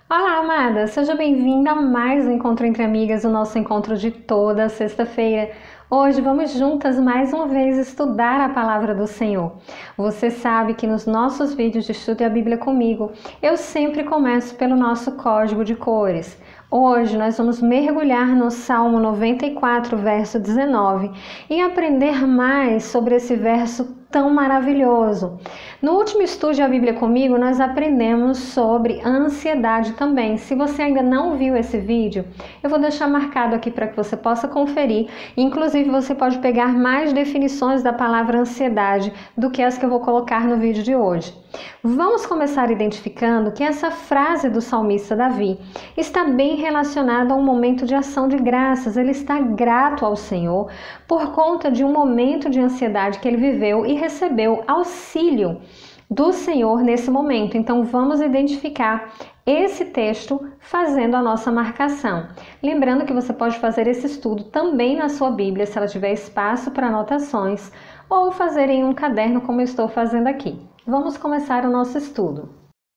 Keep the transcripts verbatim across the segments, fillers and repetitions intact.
Olá, amada! Seja bem-vinda a mais um Encontro Entre Amigas, o nosso encontro de toda sexta-feira. Hoje vamos juntas mais uma vez estudar a Palavra do Senhor. Você sabe que nos nossos vídeos de Estude a Bíblia comigo, eu sempre começo pelo nosso código de cores. Hoje nós vamos mergulhar no Salmo noventa e quatro, verso dezenove, e aprender mais sobre esse verso tão maravilhoso. No último Estude a Bíblia comigo, nós aprendemos sobre ansiedade também. Se você ainda não viu esse vídeo, eu vou deixar marcado aqui para que você possa conferir. Inclusive, você pode pegar mais definições da palavra ansiedade do que as que eu vou colocar no vídeo de hoje. Vamos começar identificando que essa frase do salmista Davi está bem relacionada a um momento de ação de graças. Ele está grato ao Senhor por conta de um momento de ansiedade que ele viveu e recebeu auxílio do Senhor nesse momento. Então vamos identificar esse texto fazendo a nossa marcação. Lembrando que você pode fazer esse estudo também na sua Bíblia, se ela tiver espaço para anotações, ou fazer em um caderno como eu estou fazendo aqui. Vamos começar o nosso estudo.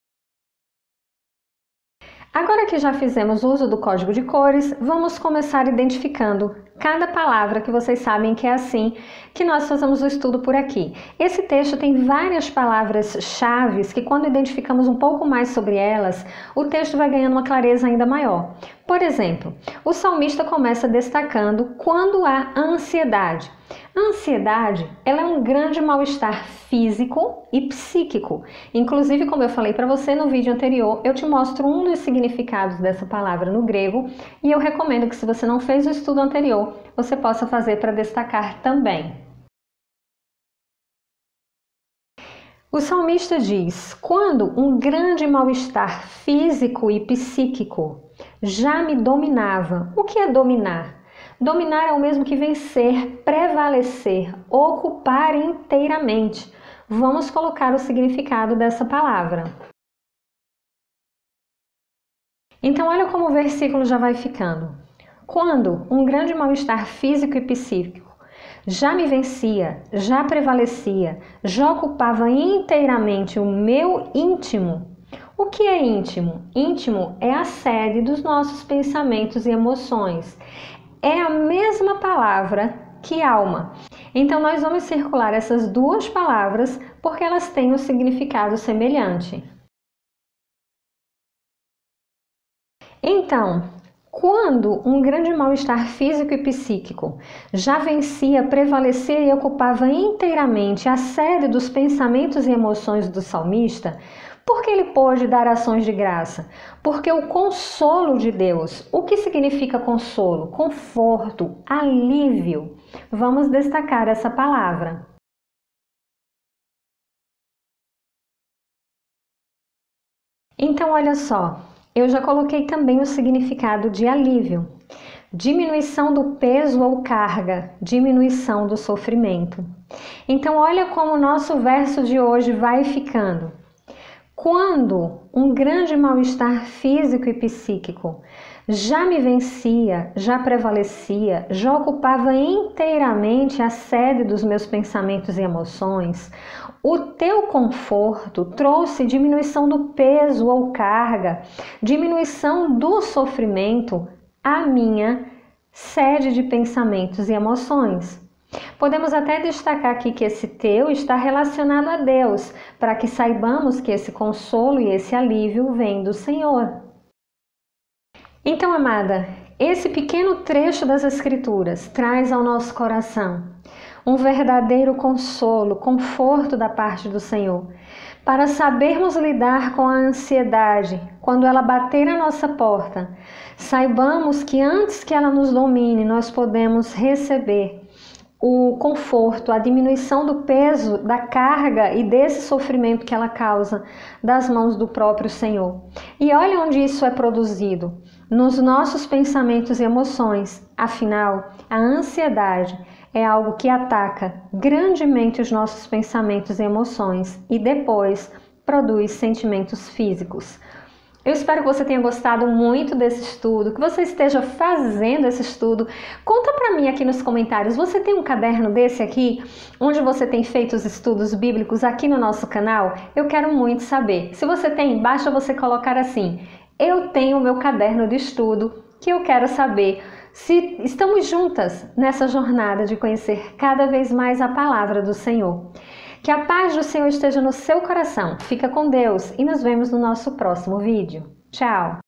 Agora que já fizemos uso do código de cores, vamos começar identificando cada palavra que vocês sabem que é assim que nós fazemos o estudo por aqui. Esse texto tem várias palavras-chave que, quando identificamos um pouco mais sobre elas, o texto vai ganhando uma clareza ainda maior. Por exemplo, o salmista começa destacando quando há ansiedade. A ansiedade, ela é um grande mal-estar físico e psíquico. Inclusive, como eu falei para você no vídeo anterior, eu te mostro um dos significados dessa palavra no grego e eu recomendo que, se você não fez o estudo anterior, você possa fazer para destacar também. O salmista diz: quando um grande mal-estar físico e psíquico já me dominava. O que é dominar? Dominar é o mesmo que vencer, prevalecer, ocupar inteiramente. Vamos colocar o significado dessa palavra. Então, olha como o versículo já vai ficando. Quando um grande mal-estar físico e psíquico já me vencia, já prevalecia, já ocupava inteiramente o meu íntimo. O que é íntimo? Íntimo é a sede dos nossos pensamentos e emoções. É a mesma palavra que alma. Então, nós vamos circular essas duas palavras porque elas têm um significado semelhante. Então, quando um grande mal-estar físico e psíquico já vencia, prevalecia e ocupava inteiramente a sede dos pensamentos e emoções do salmista, por que ele pôde dar ações de graça? Porque o consolo de Deus. O que significa consolo? Conforto, alívio. Vamos destacar essa palavra. Então, olha só, eu já coloquei também o significado de alívio. Diminuição do peso ou carga, diminuição do sofrimento. Então, olha como o nosso verso de hoje vai ficando. Quando um grande mal-estar físico e psíquico já me vencia, já prevalecia, já ocupava inteiramente a sede dos meus pensamentos e emoções, o teu conforto trouxe diminuição do peso ou carga, diminuição do sofrimento à minha sede de pensamentos e emoções. Podemos até destacar aqui que esse teu está relacionado a Deus, para que saibamos que esse consolo e esse alívio vem do Senhor. Então, amada, esse pequeno trecho das Escrituras traz ao nosso coração um verdadeiro consolo, conforto da parte do Senhor, para sabermos lidar com a ansiedade quando ela bater a nossa porta. Saibamos que antes que ela nos domine, nós podemos receber o conforto, a diminuição do peso, da carga e desse sofrimento que ela causa das mãos do próprio Senhor. E olha onde isso é produzido, nos nossos pensamentos e emoções. Afinal, a ansiedade é algo que ataca grandemente os nossos pensamentos e emoções e depois produz sentimentos físicos. Eu espero que você tenha gostado muito desse estudo, que você esteja fazendo esse estudo. Conta pra mim aqui nos comentários, você tem um caderno desse aqui, onde você tem feito os estudos bíblicos aqui no nosso canal? Eu quero muito saber. Se você tem, basta você colocar assim: eu tenho o meu caderno de estudo, que eu quero saber se estamos juntas nessa jornada de conhecer cada vez mais a palavra do Senhor. Que a paz do Senhor esteja no seu coração. Fica com Deus e nos vemos no nosso próximo vídeo. Tchau!